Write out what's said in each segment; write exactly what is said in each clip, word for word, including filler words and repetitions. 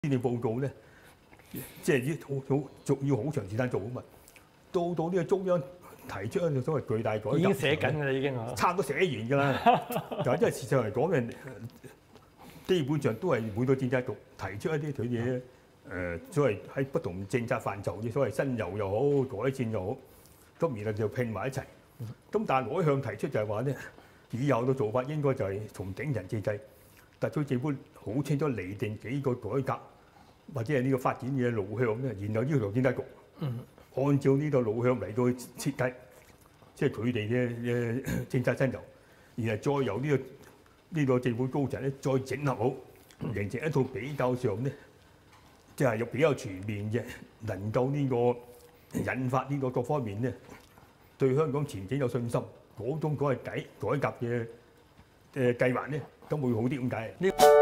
施政報告咧，即係要好好仲要好長時間做啊嘛。到到呢個中央提出一個所謂巨大改革， 已經寫緊㗎啦，已經啊， 差唔多寫完㗎啦。但係因為事實嚟講嘅，基本上都係每個政策局提出一啲佢嘅誒所謂喺不同政策範疇嘅所謂新猷又好、改善又好，咁然後就拼埋一齊。咁但係我一向提出就係話咧，以後嘅做法應該就係從頂層設計，特區政府好清楚釐定幾個改革或者係呢個發展嘅路向咧，然後要求政策局按照呢個路向嚟到設計，即係佢哋嘅嘅政策新猷，然後再由呢個呢個政府高層咧再整合好，形成一套比較上咧，即係有比較全面嘅，能夠呢個引發呢個各方面咧對香港前景有信心嗰種改改改革嘅誒計劃咧，都會好啲咁解。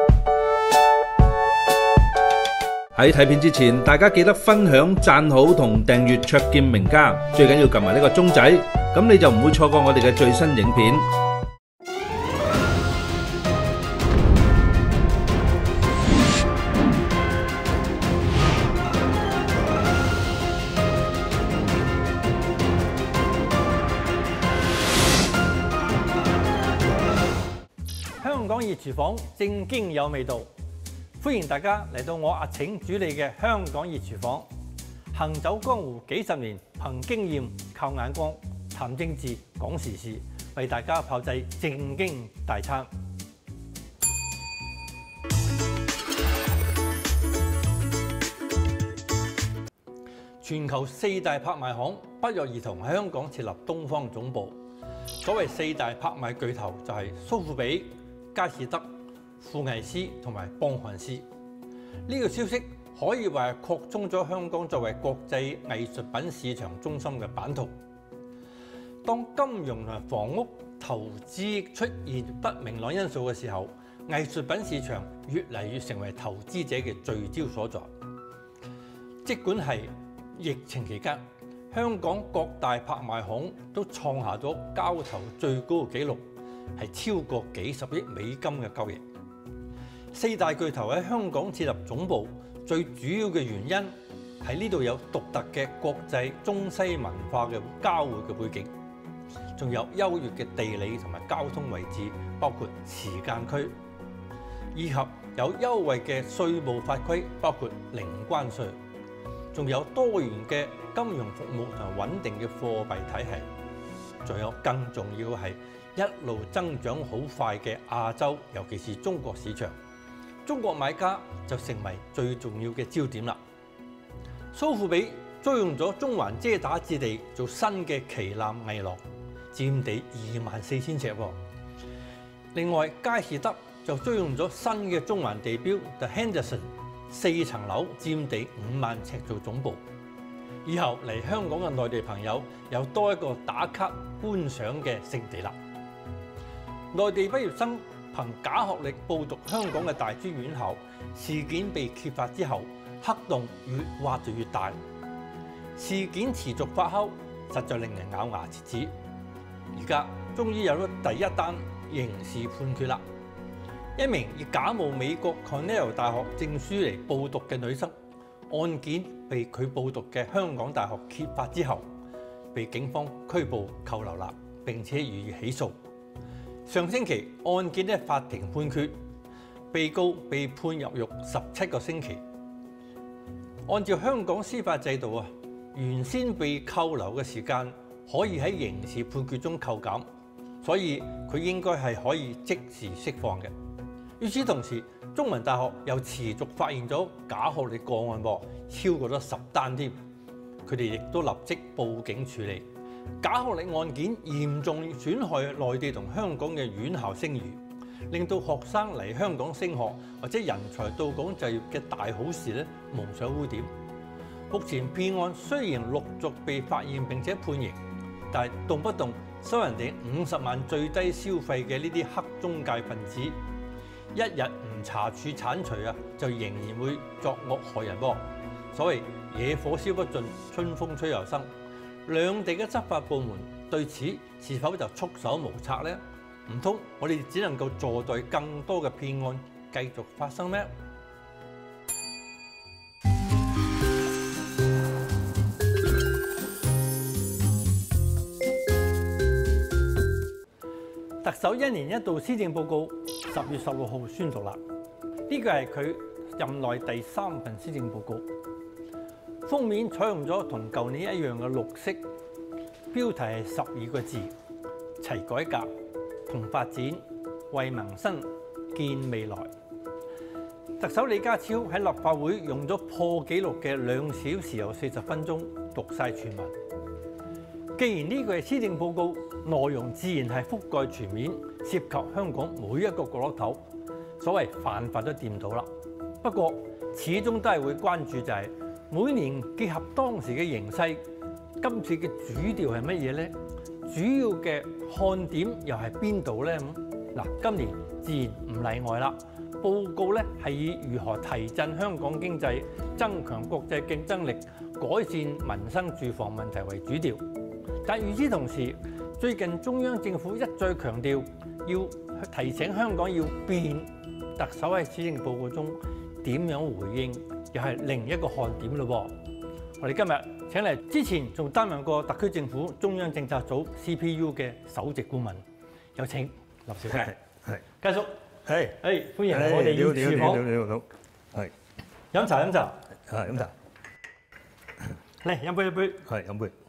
喺睇片之前，大家記得分享、讚好同訂閱卓見名家，最緊要撳埋呢個鐘仔，咁你就唔會錯過我哋嘅最新影片。 香港熱廚房正經有味道，歡迎大家嚟到我阿晴主理嘅香港熱廚房。行走江湖幾十年，憑經驗靠眼光，談政治講時事，為大家炮製正經大餐。全球四大拍賣行不約而同喺香港設立東方總部。所謂四大拍賣巨頭就係蘇富比、佳士得、富藝斯同埋邦漢斯。呢個消息可以話係擴充咗香港作為國際藝術品市場中心嘅版圖。當金融同房屋投資出現不明朗因素嘅時候，藝術品市場越嚟越成為投資者嘅聚焦所在。即管係疫情期間，香港各大拍賣行都創下咗交投最高嘅紀錄，係超過幾十億美金嘅交易。四大巨頭喺香港設立總部，最主要嘅原因係呢度有獨特嘅國際中西文化嘅交匯嘅背景，仲有優越嘅地理同埋交通位置，包括時間區，以及有優惠嘅稅務法規，包括零關稅，仲有多元嘅金融服務同埋穩定嘅貨幣體系，仲有更重要嘅係一路增長好快嘅亞洲，尤其是中國市場。中國買家就成為最重要嘅焦點啦。蘇富比租用咗中環遮打置地做新嘅旗艦藝廊，佔地二萬四千尺。另外，佳士得就租用咗新嘅中環地標 The Henderson 四層樓，佔地五萬尺做總部。以後嚟香港嘅內地朋友有多一個打卡觀賞嘅勝地啦。內地畢業生憑假學歷報讀香港嘅大專院校，事件被揭發之後，黑洞越挖就越大。事件持續發酵，實在令人咬牙切齒。而家終於有咗第一單刑事判決啦！一名以假冒美國 Cornell 大學證書嚟報讀嘅女生，案件被佢報讀嘅香港大學揭發之後，被警方拘捕扣留啦，並且予以起訴。上星期案件嘅法庭判決，被告被判入獄十七個星期。按照香港司法制度啊，原先被扣留嘅時間可以喺刑事判決中扣減，所以佢應該係可以即時釋放嘅。與此同時，中文大學又持續發現咗假學歷個案喎，超過咗十單添。佢哋亦都立即報警處理。假學歷案件嚴重損害內地同香港嘅院校聲譽，令到學生嚟香港升學或者人才到港就業嘅大好事咧蒙上污點。目前騙案雖然陸續被發現並且判刑，但係動不動收人哋五十萬最低消費嘅呢啲黑中介分子，一日唔查處剷除啊，就仍然會作惡害人噃。所謂野火燒不盡，春風吹又生。兩地嘅執法部門對此是否就束手無策呢？唔通我哋只能夠坐待更多嘅騙案繼續發生咩？ 特首一年一度施政報告十月十六號宣讀啦，呢個係佢任內第三份施政報告。封面採用咗同舊年一樣嘅綠色，標題係十二個字：齊改革、同發展、為民生、建未來。特首李家超喺立法會用咗破紀錄嘅兩小時又四十分鐘讀晒全文。既然呢個係施政報告，內容自然係覆蓋全面，涉及香港每一個角落頭，所謂犯法都掂到啦。不過始終都係會關注就係、是、每年結合當時嘅形勢，今次嘅主調係乜嘢呢？主要嘅看點又係邊度呢？嗱，今年自然唔例外啦。報告咧係以如何提振香港經濟、增強國際競爭力、改善民生住房問題為主調。但與此同時，最近中央政府一再強調要提醒香港要變，特首喺施政報告中點樣回應，又係另一個看點咯。我哋今日請嚟之前仲擔任過特區政府中央政策組 C P U 嘅首席顧問，有請林兆佳。 係， 家叔。 係， 誒歡迎我哋要廚房。 你好，你好，係。 飲茶飲茶。 係飲茶。 嚟飲杯一杯。 係飲杯。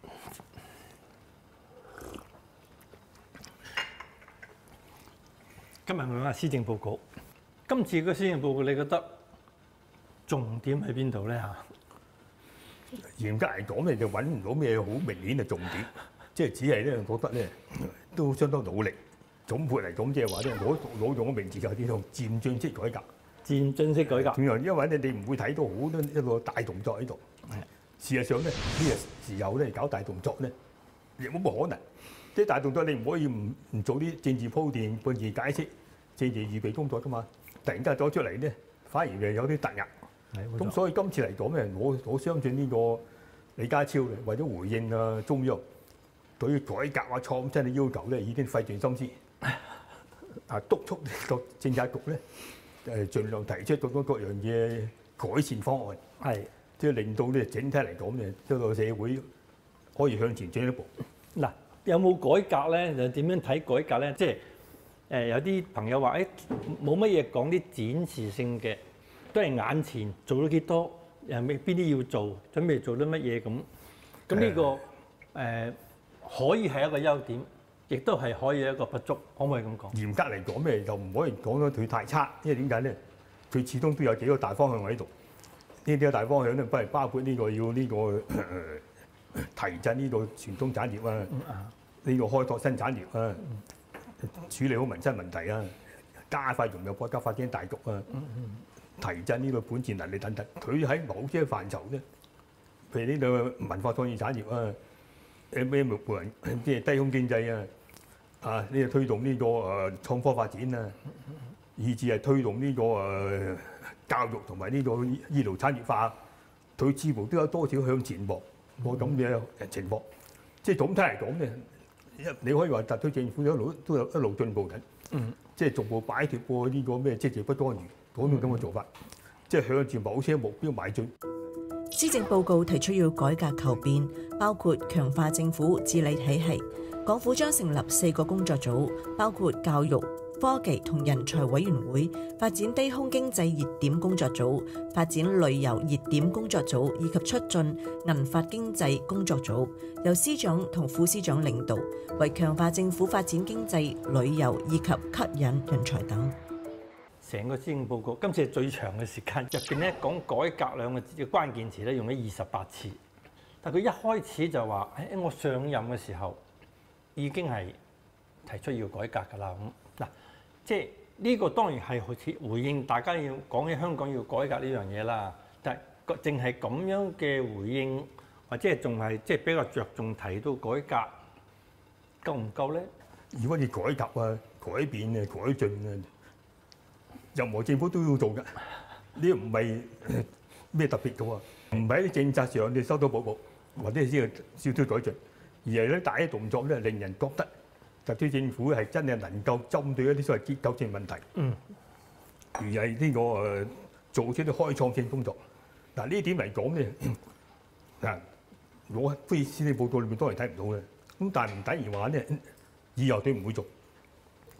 今日我講下施政報告。今次個施政報告，你覺得重點喺邊度咧嚇？ 嚴格嚟講咧，就揾唔到咩好明顯嘅重點，即係只係咧覺得咧都相當努力。總括嚟講，即係話咧，攞攞用個名字就係呢種漸進式改革。 漸進式改革。 因為因為你哋唔會睇到好多一個大動作喺度。事實上咧，呢個時候咧搞大動作咧，亦冇乜可能。即係大動作，你唔可以唔唔做啲政治鋪墊、政治解釋、政治預備工作㗎嘛。突然間攞出嚟咧，反而係有啲突兀。咁所以今次嚟講咧，我我相信呢個李家超咧，為咗回應啊中央對於改革啊創新嘅要求咧，已經費盡心思。啊，督促個政策局咧，誒盡量提出各種各樣嘅改善方案，係即係令到咧整體嚟講咧，一個社會可以向前進一步。 嗱，有冇改革咧？就點樣睇改革咧？即係誒有啲朋友話誒冇乜嘢講啲展示性嘅，都係眼前做咗幾多，誒咩邊啲要做，準備做啲乜嘢咁。咁呢個誒、呃、可以係一個優點。亦都係可以一個不足，可唔可以咁講？嚴格嚟講咩，就唔可以講到佢太差，因為點解咧？佢始終都有幾個大方向喺度。呢啲大方向咧，不係包括呢個要呢、這個、呃、提振呢個傳統產業啊，呢、嗯、個開拓新產業啊，嗯、處理好民生問題啊，加快融入國家發展大局啊，嗯嗯、提振呢個管治能力等等。佢喺某些範疇咧，譬如呢個文化創意產業啊，誒咩木人即係低空經濟啊。啊！呢個推動呢個誒創科發展啊，以至係推動呢個誒教育同埋呢個醫療產業化，佢似乎都有多少向前望個咁嘅情況。即係總體嚟講咧，一你可以話特區政府一路都有一路進步緊，嗯，即係逐步擺脱過呢個咩積極不干預嗰種咁嘅做法，即係向住某些目標邁進。 施政報告提出要改革求變，包括強化政府治理體系。港府將成立四個工作組，包括教育、科技同人才委員會、發展低空經濟熱點工作組、發展旅遊熱點工作組以及促進銀髮經濟工作組，由司長同副司長領導，為強化政府發展經濟、旅遊以及吸引人才等。 成個施政報告今次係最長嘅時間，入邊咧講改革兩個字嘅關鍵詞咧用咗二十八次，但佢一開始就話：誒我上任嘅時候，已經係提出要改革㗎啦，咁嗱，即係呢個當然係好似回應大家要講起香港要改革呢樣嘢啦。但係淨係咁樣嘅回應，或者係仲係即係比較着重提到改革，夠唔夠咧？ 如果要改革啊、改變啊、改進啊，任何政府都要做㗎。呢個唔係咩特別嘅喎，唔係喺政策上你收到補補，或者係先少少改進。而係咧大啲動作咧，令人覺得特區政府係真係能夠針對一啲所謂結構性問題，嗯，而係呢個誒做出啲開創性工作。嗱呢點嚟講咧，嗱我非施政報告裏面當然睇唔到嘅，咁但係唔等於話咧以後佢唔會做，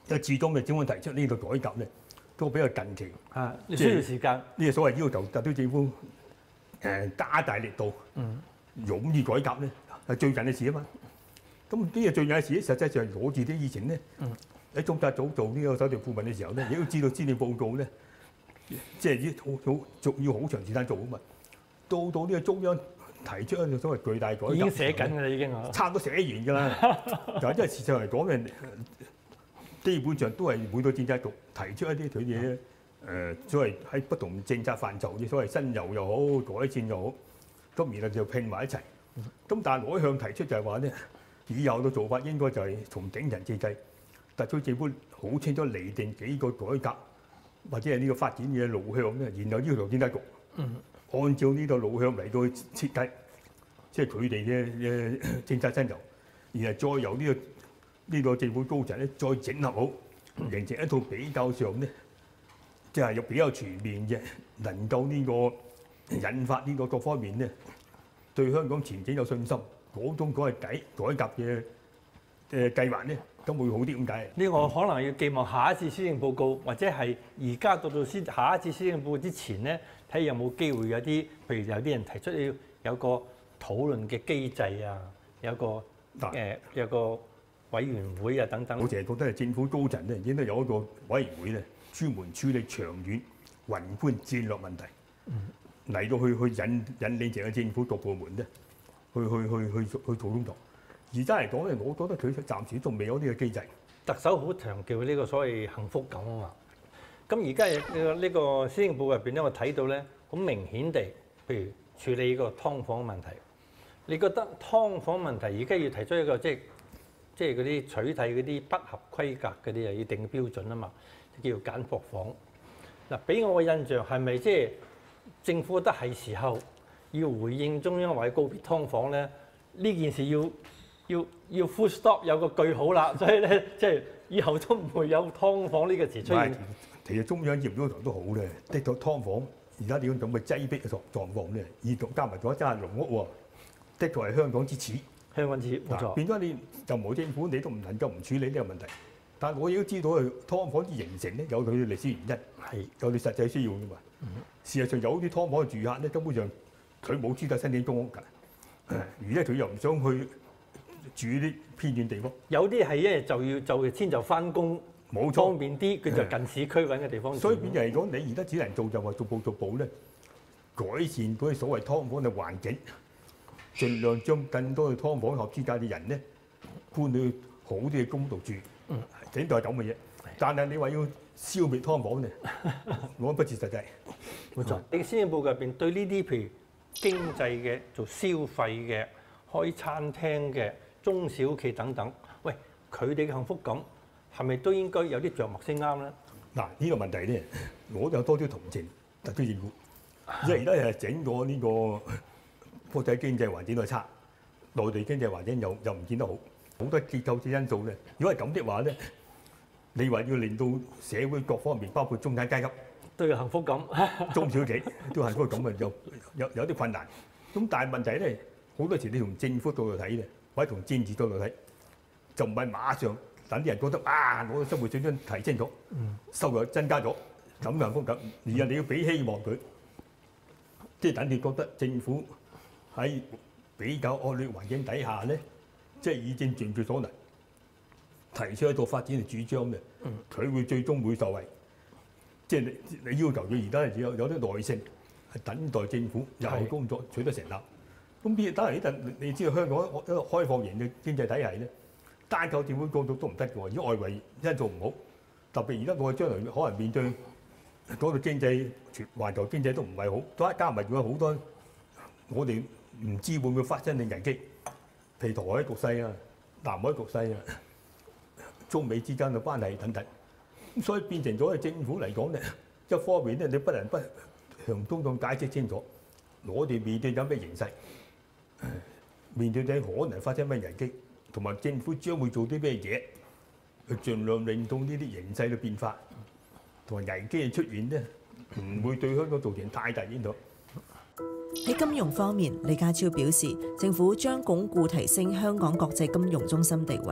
因為始終嘅政府提出呢個改革咧，都比較近期。 啊，你需要時間。 呢個所謂要求特區政府誒加大力度， 嗯， 勇於改革咧，係最近嘅事啊嘛。咁呢個最近嘅事，實際上攞住啲以前咧，喺中策組做呢個首席顧問嘅時候咧，亦都知道施政報告咧，即係要好好做要好長時間做啊嘛。到到呢個中央提出一個所謂巨大改革， 已經寫緊㗎啦，已經啊， 差唔多寫完㗎啦。就係因為事實嚟講嘅，基本上都係每個政策局提出一啲佢嘅誒所謂喺不同政策範疇嘅所謂新猷又好、改善又好，咁然後就拼埋一齊。咁但係我一向提出就係話咧，以後嘅做法應該就係從頂層設計，特區政府好清楚釐定幾個改革或者係呢個發展嘅路向咧，然後要求政策局按照呢個路向嚟到去設計，即係佢哋嘅嘅政策新猷，然後再由呢個呢個政府高層咧再整合好，形成一套比較上咧，即係有比較全面嘅，能夠呢個引發呢個各方面咧對香港前景有信心嗰種改改改革嘅誒計劃咧，咁會好啲咁解。 呢個可能要寄望下一次施政報告，或者係而家到到先下一次施政報告之前咧，睇下有冇機會有啲，譬如有啲人提出要有個討論嘅機制啊，有個誒、呃、有個委員會啊等等。 我淨係覺得係政府高層咧應該有一個委員會咧，專門處理長遠宏觀戰略問題，嚟到去去引引領成個政府各部門咧，去去去去去做工作。而家嚟講咧，我覺得佢暫時仲未有呢個機制。 特首好強調呢個所謂幸福感啊嘛。咁而家呢個呢個施政報告入邊咧，我睇到咧好明顯地，譬如處理呢個劏房問題。你覺得劏房問題而家要提出一個即係即係嗰啲取締嗰啲不合規格嗰啲啊，要定標準啊嘛，叫做簡樸房。嗱，俾我嘅印象係咪即係政府覺得係時候要回應中央或者告別劏房咧？呢件事要要要 full stop 有個句號啦，所以咧即係以後都唔會有劏房呢個詞出現。 其實中央業嗰度都好咧，的確劏房而家呢種咁嘅擠迫嘅狀狀況咧，而同加埋咗真係籠屋喎，的確係香港之恥。 香港之恥冇錯。 變咗你就冇政府，你都唔能夠唔處理呢個問題。但係我亦都知道，劏房之形成咧有佢嘅歷史原因，係有佢實際需要㗎嘛。嗯、事實上有啲遷房嘅住客咧，根本上佢冇資格申請公屋㗎，而且佢又唔想去住啲偏遠地方。 有啲係因為就要就遷就翻工，冇方便啲，佢就近市區揾嘅地方住。 所以變就係講，你而家只能做就話逐步逐步咧改善嗰啲所謂劏房嘅環境，盡量將更多嘅劏房合資格嘅人咧搬去好啲嘅公屋度住。嗯，整到係咁嘅嘢。但係你話要消滅劏房咧，我不切實際。 冇錯。你施政報告入邊對呢啲譬如經濟嘅、做消費嘅、開餐廳嘅、中小企等等，喂，佢哋嘅幸福感係咪都應該有啲着墨先啱咧？ 嗱，呢個問題咧，我就多啲同情特區政府，因為而家係整個呢個國際經濟環境都係差，內地經濟環境又又唔見得好，好多結構性因素咧。如果係咁的話咧，你話要令到社會各方面，包括中產階級都有幸福感， 中小企都係嗰個咁嘅，有有有啲困難。咁但係問題咧，好多時你從政府角度睇咧，或者從政治角度睇，就唔係馬上等啲人覺得啊，我嘅生活水準提升咗，收入增加咗，咁幸福感。而係你要俾希望佢，即係等佢覺得政府喺比較惡劣環境底下咧，即係以正盡佢所能，提出一套發展嘅主張嘅，佢會最終會受惠。即係你你要求佢而家有有啲耐性，係等待政府日後工作取得成立。咁啲當然呢陣你知道香港一個開放型嘅經濟體系咧，單靠政府角度都唔得嘅喎。如果外圍因素唔好，特別而家我哋將來可能面對嗰個經濟全環球經濟都唔係好，再加埋仲有好多我哋唔知會唔會發生嘅危機，譬如台海局勢啊、南海局勢啊、中美之間嘅關係等等。咁所以變成咗政府嚟講咧，一方面咧你不能不向公眾解釋清楚，我哋面對緊咩形勢，面對緊可能發生咩危機，同埋政府將會做啲咩嘢，去盡量令到呢啲形勢嘅變化同埋危機嘅出現咧，唔會對香港造成太大影響。 喺金融方面，李家超表示，政府將鞏固提升香港國際金融中心地位，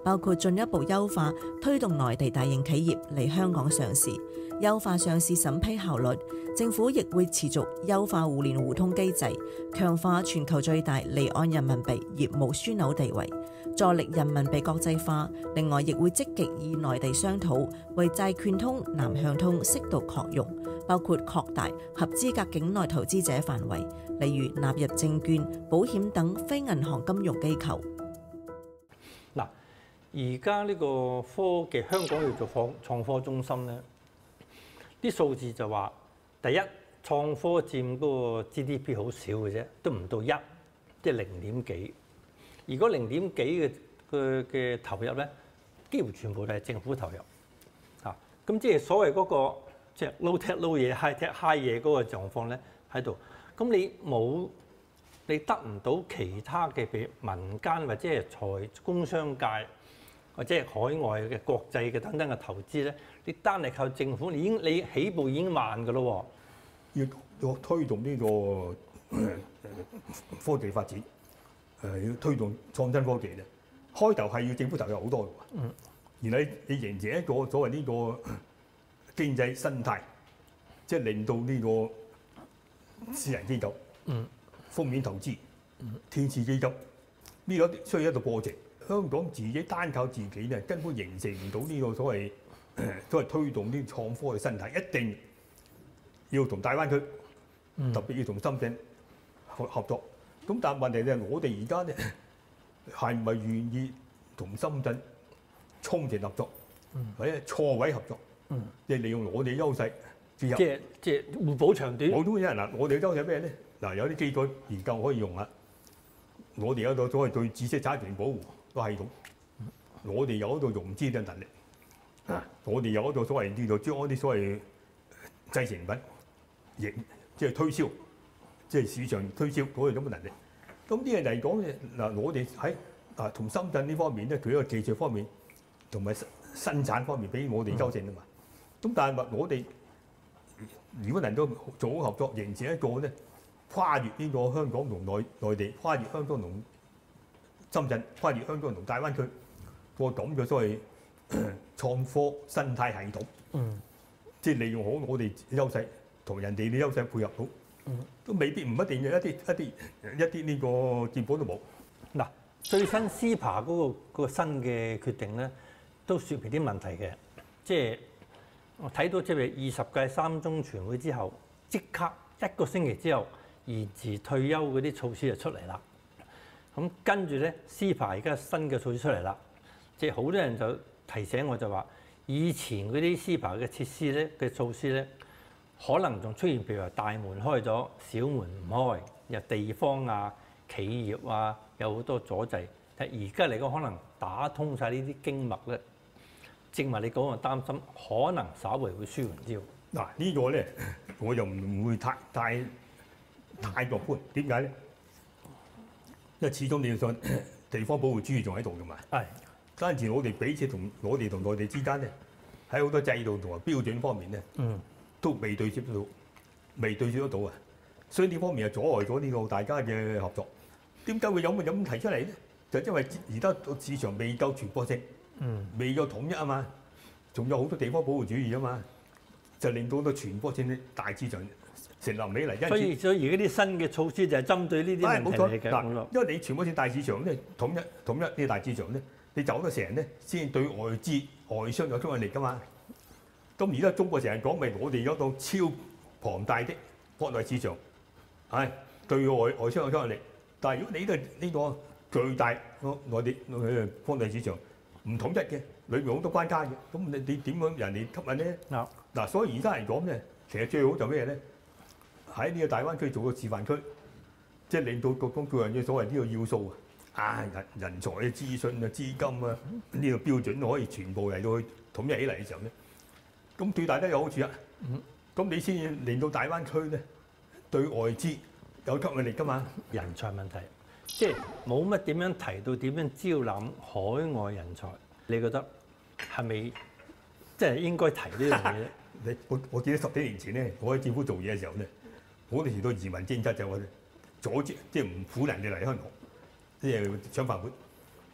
包括進一步優化推動內地大型企業嚟香港上市，優化上市審批效率。政府亦會持續優化互聯互通機制，強化全球最大離岸人民幣業務樞紐地位，助力人民幣國際化。另外，亦會積極與內地商討，為債券通、南向通適度擴容，包括擴大合資格境內投資者範圍，例如納入證券、保險等非銀行金融機構。 嗱，而家呢個科技香港要做創創科中心咧，啲數字就話。第一，創科佔嗰個 G D P 好少嘅啫，都唔到一，即係零點幾。如果零點幾嘅嘅嘅投入咧，幾乎全部都係政府投入。啊，咁即係所謂嗰個即係 low tech low 嘢 high tech high 嘢嗰個狀況咧喺度。咁你冇你得唔到其他嘅譬如民間或者係財工商界或者係海外嘅國際嘅等等嘅投資咧，你單係靠政府，你已經你起步已經慢㗎咯喎。要要推動呢、這個誒、呃、科技發展，誒、呃、要推動創新科技咧，開頭係要政府投入好多嘅。嗯。然後你形成一個所謂呢個經濟生態，即係令到呢個私人機構、嗯、風險投資、嗯、天使基金呢個需要一個過程。香港自己單靠自己咧，根本形成唔到呢個所謂所謂推動呢創科嘅生態，一定要同大灣區，特別要同深圳合合作。咁但係問題咧，我哋而家咧係唔係願意同深圳衝前合作，或者錯位合作？即係利用我哋優勢配合。 即係即係互補長短。 冇東西嗱，我哋優勢咩咧？嗱，有啲機構研究可以用啊。我哋有個所謂對知識產權保護個系統，我哋有一個融資嘅能力，啊、我哋有一個所謂叫做將啲所謂製成品，亦即係推銷，即係市場推銷嗰種咁嘅能力。咁呢樣嚟講咧，嗱，我哋喺啊同深圳呢方面咧，佢一個技術方面同埋生產方面比我哋優勝啊嘛。咁、嗯、但係我哋如果能夠做好合作，形成一個咧跨越呢個香港同內內地，跨越香港同深圳，跨越香港同大灣區，個咁嘅所謂創科生態系統，嗯，即係利用好我哋優勢同人哋嘅優勢配合到，嗯，都未必唔一定嘅一啲一啲一啲呢個結果都冇。 嗱，最新 C E P A 嗰個嗰個新嘅決定咧，都説明啲問題嘅，即係我睇到即係二十屆三中全會之後，即刻一個星期之後延遲退休嗰啲措施就出嚟啦。咁跟住咧 C E P A 而家新嘅措施出嚟啦，即係好多人就提醒我就話，以前嗰啲 C E P A 嘅設施咧嘅措施咧，可能仲出現譬如話大門開咗，小門唔開，有地方啊、企業啊有好多阻滯。但而家嚟講，可能打通晒呢啲經脈咧，正話你講嘅擔心，可能稍微會舒緩啲。 嗱，呢個咧我又唔會太太太樂觀。點解咧？因為始終你要想地方保護主義仲喺度㗎嘛。係。單止我哋彼此同我哋同內地之間咧，喺好多制度同埋標準方面咧，嗯，都未對接得到，未對接得到啊。所以呢方面係阻礙咗呢個大家嘅合作。點解會有咁咁提出嚟咧？就因為而家個市場未夠傳播性，嗯，未夠統一啊嘛，仲有好多地方保護主義啊嘛，就令到個傳播性嘅大市場成立起嚟。 所以所以而家啲新嘅措施就係針對呢啲問題嚟嘅。 嗱，因為你傳播性大市場咧，統一統一啲大市場咧，你走得成咧，先對外資外商有吸引力㗎嘛。咁而家中國成日講咪，我哋有一個超龐大的國內市場，係對外外商有吸引力。但係如果你呢個呢個巨大個內地誒國內市場唔統一嘅，裏面好多關卡嘅，咁你你點樣人哋吸引咧？嗱嗱，所以而家嚟講咧，其實最好就咩咧？喺呢個大灣區做個示範區，即係令到各種各樣嘅所謂呢個要素啊，人人才嘅資訊啊、資金啊呢個標準可以全部嚟到去統一起嚟嘅時候咧，咁對大家有好處啊。咁你先至令到大灣區咧對外資有吸引力㗎嘛。 人才問題，即係冇乜點樣提到點樣招攬海外人才，你覺得係咪即係應該提呢樣嘢咧？ 你我我記得十幾年前咧，我喺政府做嘢嘅時候咧，我哋時到移民政策就話阻止，即係唔鼓勵人哋嚟香港，即係搶飯碗。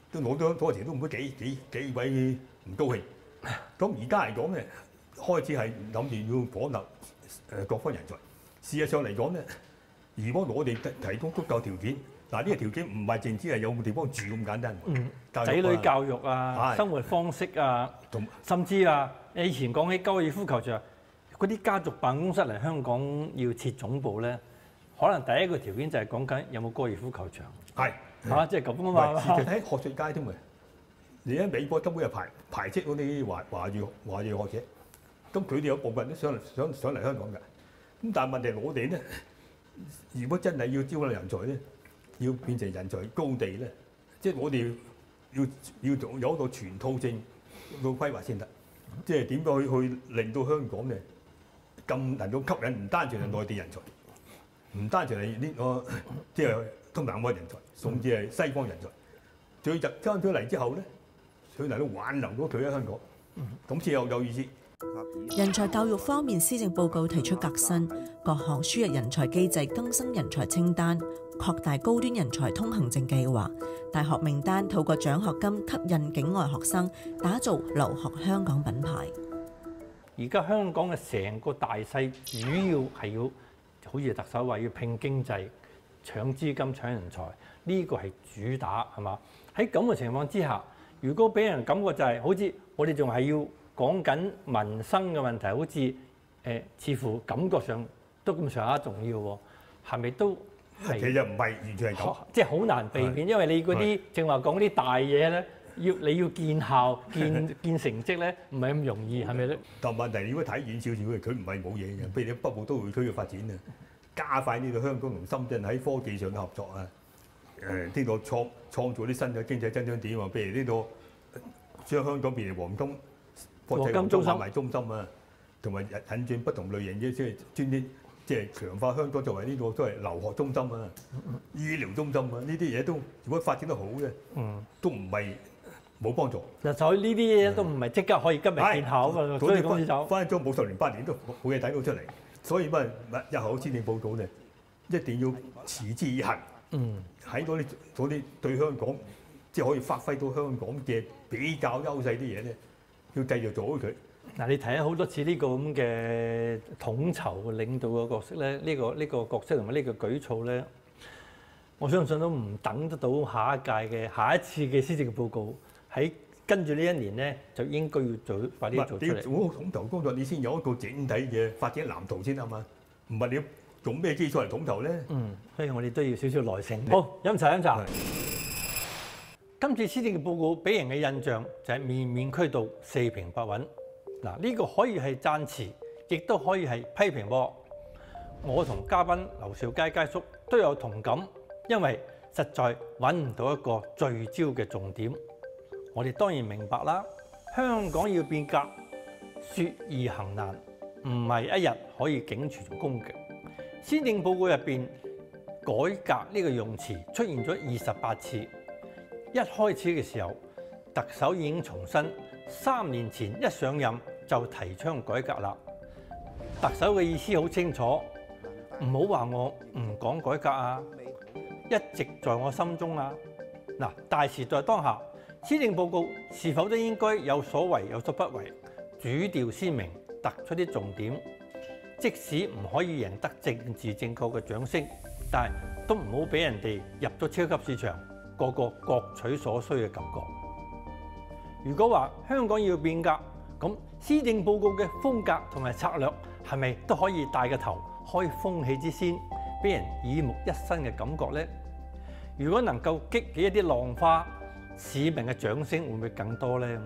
都攞咗嗰時都唔會幾幾幾位唔高興。咁而家嚟講咧，開始係諗住要火納誒各方人才。事實上嚟講咧，如果我哋提供足夠條件，嗱呢個條件唔係淨止係有地方住咁簡單。 嗯，仔女教育啊，生活方式啊，甚至啊，以前講起高爾夫球場，嗰啲家族辦公室嚟香港要設總部咧，可能第一個條件就係講緊有冇高爾夫球場。係嚇，即係咁啊嘛。 其實喺學術界添嘅，你喺美國根本係排排斥嗰啲華華裔華裔學者，咁佢哋有部分都想想想嚟香港㗎。咁但係問題我哋咧，如果真係要招攬人才咧，要變成人才高地咧，即係我哋要要有有一個全套性個規劃先得。即係點樣去去令到香港咧咁能夠吸引唔單止係內地人才，唔單止係呢個即係東南亞人才，甚至係西方人才。最入翻咗嚟之後咧，佢能夠挽留到佢喺香港，咁先有有意思。 人才教育方面，施政報告提出革新各項輸入人才機制，更新人才清單，擴大高端人才通行證計劃。大學名單透過獎學金吸引境外學生，打造留學香港品牌。 而家香港嘅成個大勢，主要係要好似特首話要拼經濟、搶資金、搶人才，呢、這個係主打係嘛？喺咁嘅情況之下，如果俾人感覺就係、是、好似我哋仲係要講緊民生嘅問題，好似誒、呃、似乎感覺上都咁上下重要喎，係咪都？ 其實唔係完全係咁， 即係好難避免，因為你嗰啲正話講啲大嘢咧，要你要見效、見見成績咧，唔係咁容易，係咪咧？ 但問題如果睇遠少少嘅，佢唔係冇嘢嘅。譬如你北部都會區嘅發展啊，加快呢個香港同深圳喺科技上嘅合作啊，誒呢個創創造啲新嘅經濟增長點啊，譬如呢個將香港變成黃金國際黃金買賣中心啊，同埋引進不同類型嘅即係專啲。即係強化香港作為呢個都係留學中心啊、醫療中心啊，呢啲嘢都如果發展得好嘅，嗯，都唔係冇幫助。 嗱，所以呢啲嘢都唔係即刻可以今日見效啊嘛，所以公司走翻咗冇十年八年都冇嘢睇到出嚟，所以乜日後施政報告咧，一定要持之以恆。嗯，喺嗰啲嗰啲對香港即係可以發揮到香港嘅比較優勢啲嘢咧，要繼續做好佢。 嗱，你睇咗好多次呢個咁嘅統籌嘅領導嘅角色咧，呢、呢個呢、呢個角色同埋呢個舉措咧，我相信都唔等得到下一屆嘅下一次嘅施政報告喺跟住呢一年咧，就應該要做快啲做出嚟。 你做好統籌工作，你先有一個整體嘅發展藍圖先係嘛？唔係你用咩基礎嚟統籌咧？嗯， 所以我哋都要少少耐性。好，飲茶飲茶。今次施政報告俾人嘅印象就係面面俱到、四平八穩。嗱，呢個可以係讚詞，亦都可以係批評喎。我同嘉賓劉兆佳佳叔都有同感，因為實在揾唔到一個聚焦嘅重點。我哋當然明白啦，香港要變革，説易行難，唔係一日可以景全功嘅。施政報告入邊改革呢個用詞出現咗二十八次，一開始嘅時候，特首已經重申。三年前一上任就提倡改革啦。特首嘅意思好清楚，唔好話我唔講改革啊，一直在我心中啊。嗱，大時在當下，施政報告是否都應該有所為有所不為，主調鮮明，突出啲重點。即使唔可以贏得政治正確嘅掌聲，但係都唔好俾人哋入咗超級市場，個個各取所需嘅感覺。如果話香港要變革，咁施政報告嘅風格同埋策略係咪都可以帶個頭開風氣之先，俾人耳目一新嘅感覺呢？如果能夠激起一啲浪花，市民嘅掌聲會唔會更多呢？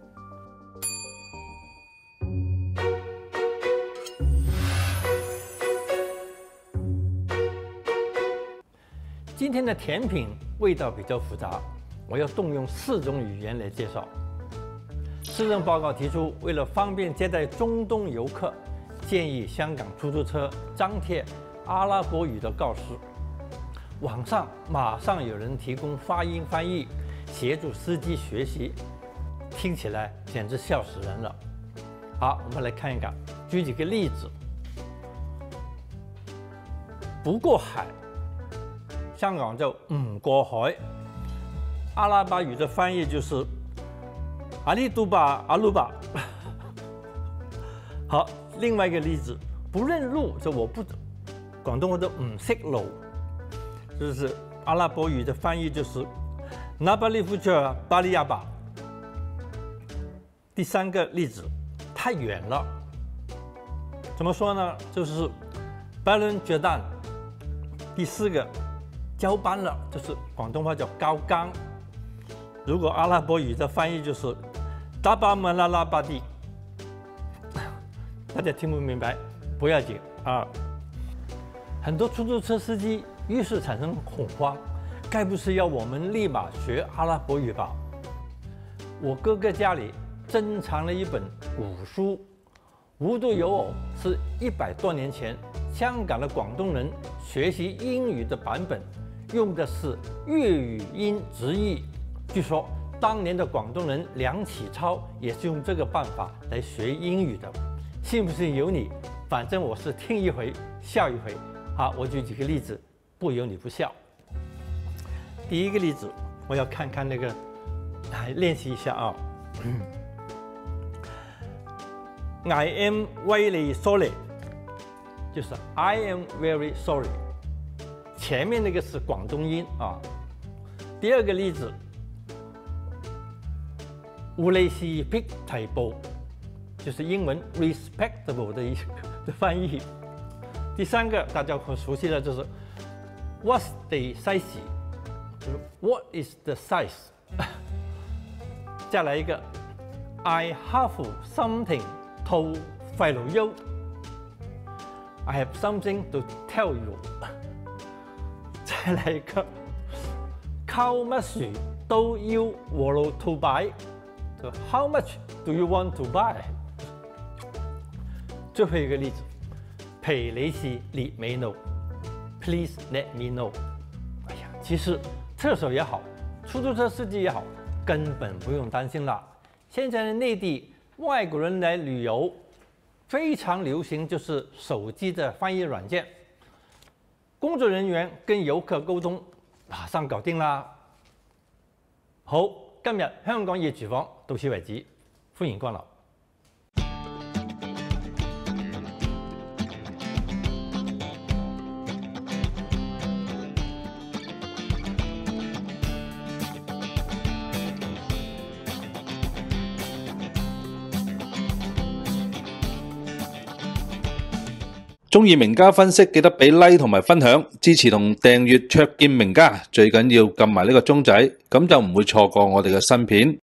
今天的甜品味道比較複雜，我要動用四種語言來介紹。施政報告提出，為了方便接待中東遊客，建議香港出租車張貼阿拉伯語的告示。網上馬上有人提供發音翻譯，協助司機學習，聽起來簡直笑死人了。好，我們來看一看，舉幾個例子。不過海，香港就唔過海。 阿拉伯语的翻译就是阿里都巴阿鲁巴。好，另外一个例子，不认路，就我不，广东话的唔识路，就是阿拉伯语的翻译就是那巴利夫车巴利亚巴。第三个例子，太远了，怎么说呢？就是巴伦决蛋。第四个，交班了，就是广东话叫高岗。如果阿拉伯语的翻译就是达巴门拉拉巴蒂，大家听不明白不要紧啊。很多出租车司机于是产生恐慌，该不是要我们立马学阿拉伯语吧？我哥哥家里珍藏了一本古书，《无独有偶》是一百多年前香港的广东人学习英语的版本，用的是粤语音直译。据说当年的广东人梁启超也是用这个办法来学英语的。信不信由你，反正我是听一回笑一回。好，我举几个例子，不由你不笑。第一个例子，我要看看那个，来练习一下啊。I am very sorry， 就是 I am very sorry。前面那个是广东音啊。第二个例子，乌雷西皮提布，就是英文 respectable 的一的翻译。第三个大家很熟悉的就是 What's the size？ 就是 What is the size？ 再来一个 I have something to tell you。 I have something to tell you。 再来一个 How much do you want to buy？ 就 How much do you want to buy？ 最后一个例子，裴雷西李梅 know，Please let me know。哎呀，其实厕所也好，出租车司机也好，根本不用担心了。现在的内地外国人来旅游，非常流行就是手机的翻译软件，工作人员跟遊客溝通，馬上搞定啦。好，今日香港夜廚房到此為止，歡迎光臨。 中意名家分析，記得俾 like 同埋分享，支持同訂閱卓見名家，最緊要撳埋呢個鐘仔，咁就唔會錯過我哋嘅新片。